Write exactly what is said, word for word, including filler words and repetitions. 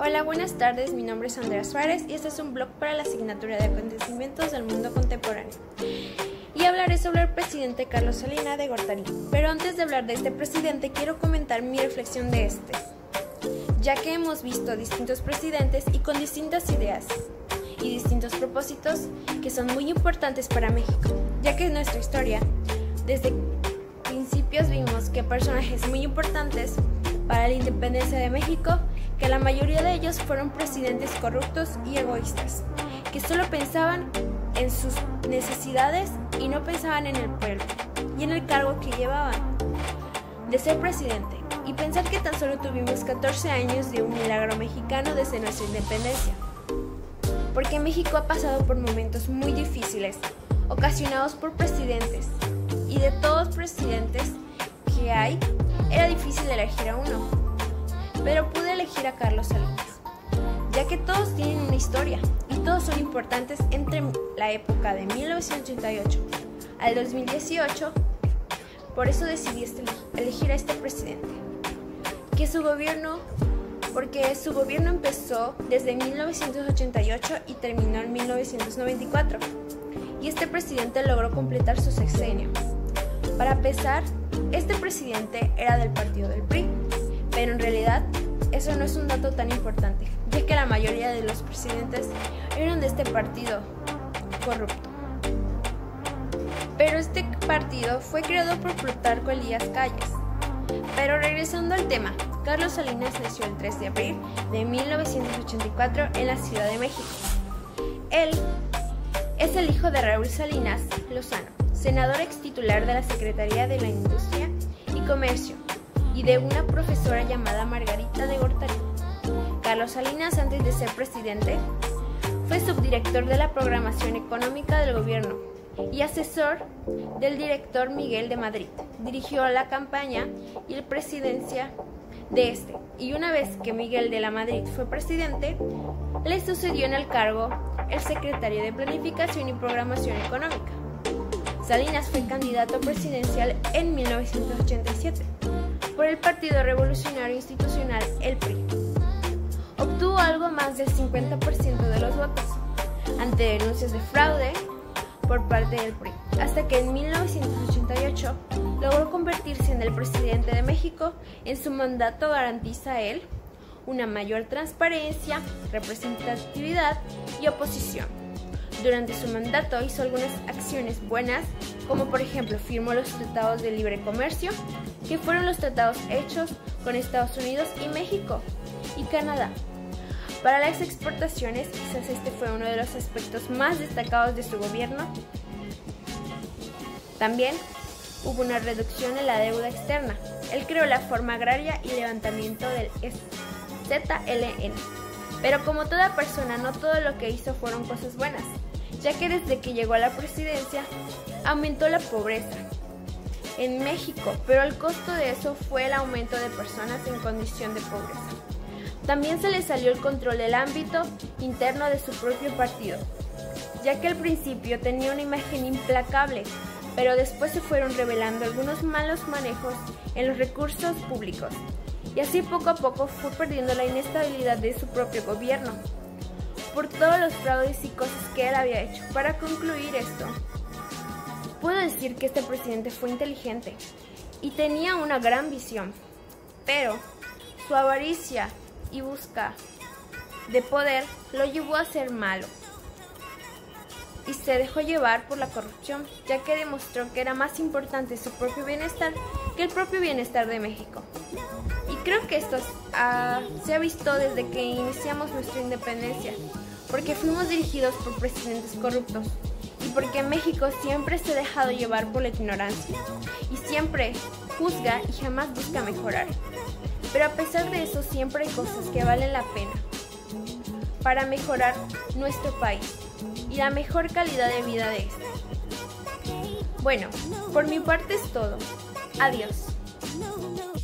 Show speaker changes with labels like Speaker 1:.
Speaker 1: Hola, buenas tardes, mi nombre es Andrea Suárez y este es un blog para la asignatura de acontecimientos del mundo contemporáneo. Y hablaré sobre el presidente Carlos Salinas de Gortari. Pero antes de hablar de este presidente, quiero comentar mi reflexión de este, ya que hemos visto distintos presidentes y con distintas ideas y distintos propósitos que son muy importantes para México, ya que en nuestra historia, desde principios vimos que personajes muy importantes para la independencia de México, que la mayoría de ellos fueron presidentes corruptos y egoístas, que solo pensaban en sus necesidades y no pensaban en el pueblo y en el cargo que llevaban de ser presidente. Y pensar que tan solo tuvimos catorce años de un milagro mexicano desde nuestra independencia, porque México ha pasado por momentos muy difíciles, ocasionados por presidentes, y de todos los presidentes que hay, era difícil elegir a uno, pero pude elegir a Carlos Salinas, ya que todos tienen una historia y todos son importantes entre la época de mil novecientos ochenta y ocho al dos mil dieciocho. Por eso decidí elegir a este presidente, que su gobierno, porque su gobierno empezó desde mil novecientos ochenta y ocho y terminó en mil novecientos noventa y cuatro, y este presidente logró completar su sexenio. Para empezar, este presidente era del partido del P R I, pero en realidad eso no es un dato tan importante, ya que la mayoría de los presidentes eran de este partido corrupto. Pero este partido fue creado por Plutarco Elías Calles. Pero regresando al tema, Carlos Salinas nació el tres de abril de mil novecientos ochenta y cuatro en la Ciudad de México. Él es el hijo de Raúl Salinas Lozano, senador ex titular de la Secretaría de la Industria y Comercio, y de una profesora llamada Margarita de Gortari. Carlos Salinas, antes de ser presidente, fue subdirector de la programación económica del gobierno y asesor del director Miguel de Madrid. Dirigió la campaña y la presidencia de este, y una vez que Miguel de la Madrid fue presidente, le sucedió en el cargo el secretario de Planificación y Programación Económica. Salinas fue candidato presidencial en mil novecientos ochenta y siete por el Partido Revolucionario Institucional, el P R I. Obtuvo algo más del cincuenta por ciento de los votos ante denuncias de fraude por parte del P R I, hasta que en mil novecientos ochenta y ocho logró convertirse en el presidente de México. En su mandato garantiza a él una mayor transparencia, representatividad y oposición. Durante su mandato hizo algunas acciones buenas, como por ejemplo firmó los tratados de libre comercio, que fueron los tratados hechos con Estados Unidos y México y Canadá. Para las exportaciones, quizás este fue uno de los aspectos más destacados de su gobierno. También hubo una reducción en la deuda externa. Él creó la Forma Agraria y levantamiento del Z L N. Pero como toda persona, no todo lo que hizo fueron cosas buenas, ya que desde que llegó a la presidencia aumentó la pobreza en México, pero el costo de eso fue el aumento de personas en condición de pobreza. También se le salió el control del ámbito interno de su propio partido, ya que al principio tenía una imagen implacable, pero después se fueron revelando algunos malos manejos en los recursos públicos, y así poco a poco fue perdiendo la inestabilidad de su propio gobierno, por todos los fraudes y cosas que él había hecho. Para concluir esto, puedo decir que este presidente fue inteligente y tenía una gran visión, pero su avaricia y busca de poder lo llevó a ser malo y se dejó llevar por la corrupción, ya que demostró que era más importante su propio bienestar que el propio bienestar de México. Y creo que esto uh, se ha visto desde que iniciamos nuestra independencia, porque fuimos dirigidos por presidentes corruptos y porque México siempre se ha dejado llevar por la ignorancia y siempre juzga y jamás busca mejorar. Pero a pesar de eso, siempre hay cosas que valen la pena para mejorar nuestro país y la mejor calidad de vida de este. Bueno, por mi parte es todo. Adiós.